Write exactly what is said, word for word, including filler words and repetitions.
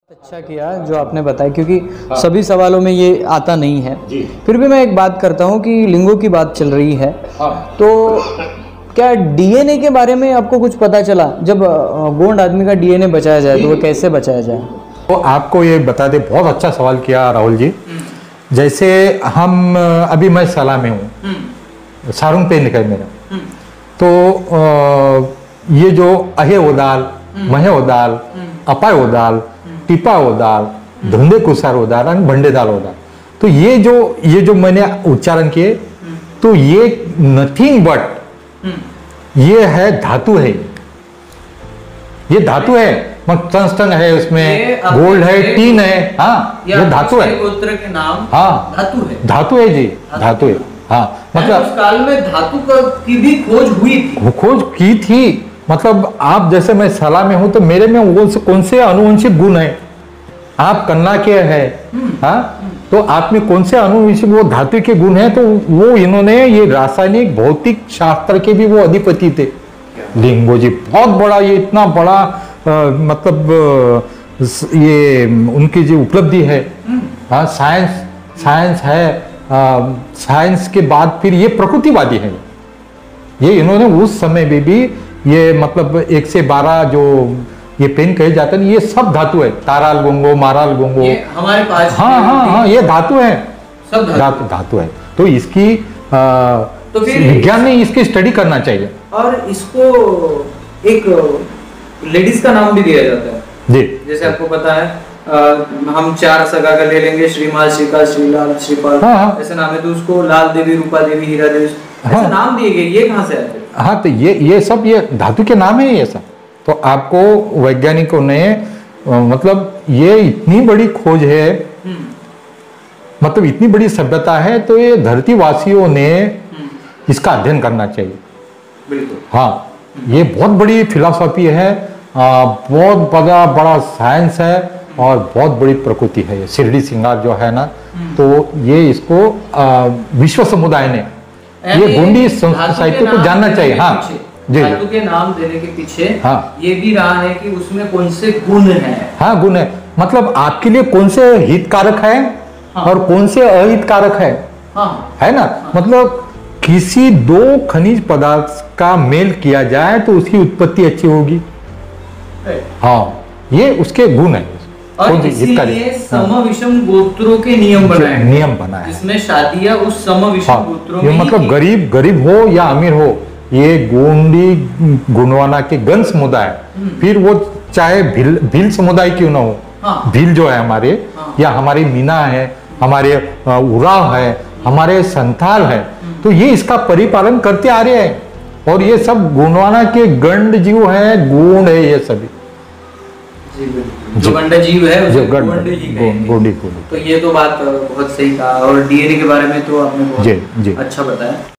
अच्छा किया जो आपने बताया, क्योंकि हाँ। सभी सवालों में ये आता नहीं है जी। फिर भी मैं एक बात करता हूँ कि लिंगों की बात चल रही है हाँ। तो क्या डीएनए के बारे में आपको कुछ पता चला? जब गोंड आदमी का डीएनए बचाया जाए तो वो कैसे बचाया जाए? तो आपको ये बता दे, बहुत अच्छा सवाल किया राहुल जी। जैसे हम अभी मैं सला में हूँ, सारुंग पे निकल मेरा, तो ये जो अहे ओदाल, महे ओदाल, अपाय ओदाल, टिपा ओदाल, धुंधे कुसार ओदाल और भंडेदाल ओदाल, तो ये जो ये जो मैंने उच्चारण किए, तो ये नथिंग बट ये है धातु है, ये धातु है। टंगस्टन है, उसमें गोल्ड है, टीन है, हाँ ये धातु है। गोत्र के नाम हाँ धातु है, धातु है जी, धातु है। हाँ मतलब उस काल में धातु की भी खोज हुई थी, खोज की थी। मतलब आप जैसे मैं सला में हूं तो मेरे में वो कौन से आनुवंशिक गुण है, आप कन्ना के है, हाँ तो आप में कौन से आनुवंशिक वो धातु के गुण है, तो वो इन्होंने ये रासायनिक भौतिक शास्त्र के भी वो अधिपति थे लिंगो जी। बहुत बड़ा, ये इतना बड़ा आ, मतलब आ, ये उनकी जो उपलब्धि है, हाँ साइंस साइंस है, आ, साइंस के बाद फिर ये प्रकृतिवादी है। ये इन्होंने उस समय में भी ये मतलब एक से बारह जो ये पेन कहे जाते हैं, ये सब धातु है। ताराल गोंगो, माराल गोंगो हमारे पास, हाँ हाँ हाँ ये धातु है, सब धातु धातु है। तो इसकी आ, तो फिर विज्ञान ने इसकी स्टडी करना चाहिए। और इसको एक लेडीज का नाम भी दिया जाता है जी, जैसे आपको पता है, आ, हम चार सगा का ले लेंगे, श्रीमाल, श्रीकाल, श्रीलाल, श्रीपाल, हाँ, हाँ। ऐसे नाम है। तो उसको लाल देवी, रूपा देवी, हीरा देवी, ऐसे हाँ। नाम दिए गए। ये कहाँ से आते हैं? हाँ तो ये ये सब ये धातु के नाम है ये सब। तो आपको वैज्ञानिकों ने मतलब ये इतनी बड़ी खोज है, मतलब इतनी बड़ी सभ्यता है, तो ये धरतीवासियों ने इसका अध्ययन करना चाहिए। बिल्कुल हाँ, ये बहुत बड़ी फिलॉसफी है, आ, बहुत बड़ा बड़ा साइंस है और बहुत बड़ी प्रकृति है। ये शिरडी सिंगार जो है ना, तो ये इसको आ, विश्व समुदाय ने ये गोंडी साहित्य को जानना चाहिए। हाँ जी, धातु के नाम देने के पीछे हाँ ये भी रहा है कि उसमें कौन से गुण हैं। हाँ गुण है, मतलब आपके लिए कौन से हितकारक है हाँ। और कौन से अहितकारक है हाँ। है ना हाँ। मतलब किसी दो खनिज पदार्थ का मेल किया जाए तो उसकी उत्पत्ति अच्छी होगी। हाँ ये उसके गुण है। और इसीलिए समविषम गोत्रों के नियम बनाए नियम बनाए इसमें शादियां उस समविषम हाँ, गोत्रों में, मतलब गरीब गरीब हो या अमीर हो, ये गोंडी गुणवाना के गण समुदाय, फिर वो चाहे भील भील समुदाय क्यों ना हो, हाँ, भील जो है हमारे हाँ, या हमारी मीना है, हमारे उराव है, हमारे संथाल है, तो ये इसका परिपालन करते आ रहे हैं। और ये सब गुणवाना के गंड जीव है, गुण है ये सभी, जो गंड जीव है जो गोंडी। तो ये तो बात बहुत सही कहा। और डीएनए के बारे में तो आपने बहुत अच्छा बताया।